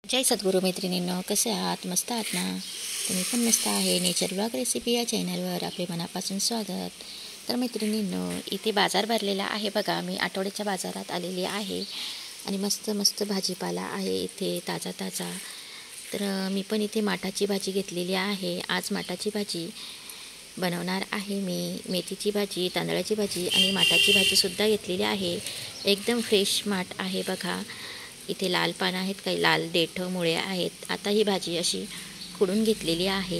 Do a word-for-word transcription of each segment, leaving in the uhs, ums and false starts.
जय सद्गुरू मैत्रिणींनो, कसे आहात? मस्त आहात ना? तुम्ही पण मस्त आहे. नेचर ब्लॉग रेसिपी या चॅनलवर आपले मनापासून स्वागत. तर मैत्रिणींनो, इथे बाजार भरलेला आहे बघा. मी आठवड्याच्या बाजारात आलेली आहे आणि मस्त मस्त भाजीपाला आहे इथे, ताजा ताजा. तर मी पण इथे माठाची भाजी घेतलेली आहे. आज माठाची भाजी बनवणार आहे मी. मेथीची भाजी, तांदळाची भाजी आणि माठाची भाजीसुद्धा घेतलेली आहे. एकदम फ्रेश माठ आहे बघा. इथे लाल पानं आहेत, काही लाल देठं मुळे आहेत. आता ही भाजी अशी खुडून घेतलेली आहे.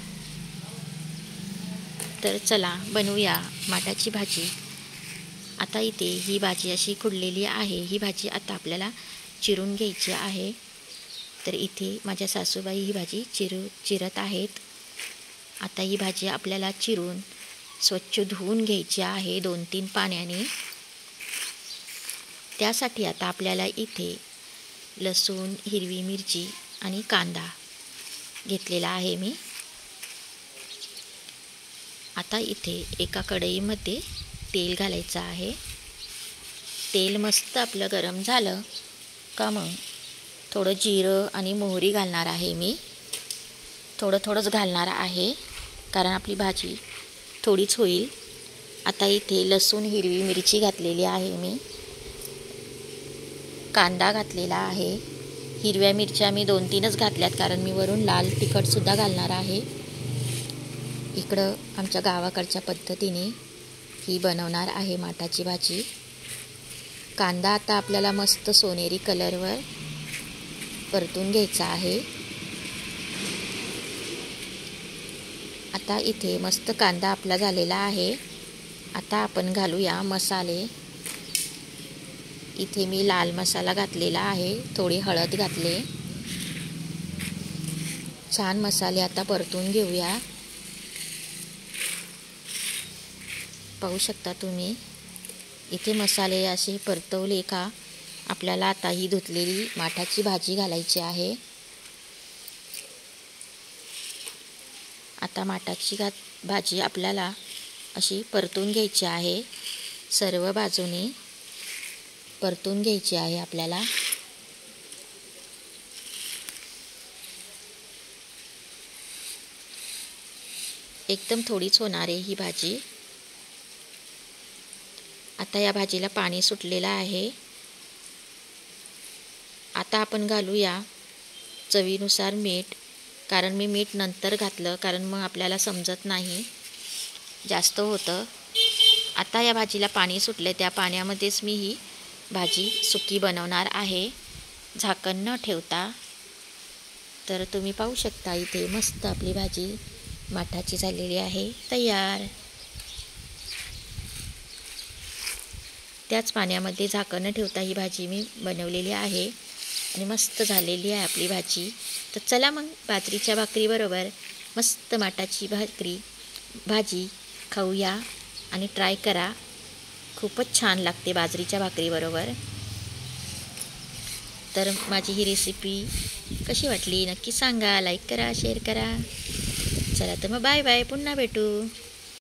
तर चला बनवूया माठाची भाजी. आता इथे ही भाजी अशी खुडलेली आहे. ही भाजी आता आपल्याला चिरून घ्यायची आहे. तर इथे माझ्या सासूबाई ही भाजी चिरू चिरत आहेत. आता ही भाजी आपल्याला चिरून स्वच्छ धुवून घ्यायची आहे दोन तीन पाण्याने. त्यासाठी आता आपल्याला इथे लसूण, हिरवी मिरची आणि कांदा घेतलेला आहे मी. आता इथे एका कढईमध्ये तेल घालायचं आहे. तेल मस्त आपलं गरम झालं का मग थोडं जिरं आणि मोहरी घालणार आहे मी. थोडं थोडंच घालणार आहे कारण आपली भाजी थोडीच होईल. आता इथे लसूण, हिरवी मिरची घातलेली आहे मी. कांदा घातलेला आहे. हिरव्या मिरच्या मी दोन तीनच घातल्यात कारण मी वरून लाल तिखटसुद्धा घालणार आहे. इकडं आमच्या गावाकडच्या पद्धतीने ही बनवणार आहे माठाची भाजी. कांदा आता आपल्याला मस्त सोनेरी कलरवर परतून घ्यायचा आहे. आता इथे मस्त कांदा आपला झालेला आहे. आता आपण घालूया मसाले. इथे मी लाल मसाला घातलेला आहे, थोडी हळद घातले. छान मसाले आता परतून घेऊया. पाहू शकता तुम्ही इथे मसाले असे परतवले का आपल्याला आता ही धुतलेली माठाची भाजी घालायची आहे. आता माठाची भाजी आपल्याला अशी परतून घ्यायची आहे. सर्व बाजूने परतून घ्यायची आहे आपल्याला. एकदम थोडीच होणार आहे ही भाजी. आता या भाजीला पाणी सुटलेलं आहे. आता आपण घालूया चवीनुसार मीठ. कारण मी मीठ नंतर घातलं कारण मग आपल्याला समजत नाही, जास्त होतं. आता या भाजीला पाणी सुटले, त्या पाण्यामध्येच मी ही भाजी सुकी बनवणार आहे झाकण न ठेवता. तर तुम्ही पाहू शकता इथे मस्त आपली भाजी माठाची झालेली आहे तयार. त्याच पाण्यामध्ये झाकण न ठेवता ही भाजी मी बनवलेली आहे आणि मस्त झालेली आहे आपली भाजी. तर चला मग बाजरीच्या भाकरीबरोबर मस्त माठाची भाकरी भाजी खाऊया आणि ट्राय करा. खूपच छान लागते बाजरीच्या भाकरीबरोबर. तर माझी ही रेसिपी कशी वाटली नक्की सांगा. लाईक करा, शेअर करा. चला तर मग बाय बाय, पुन्हा भेटू.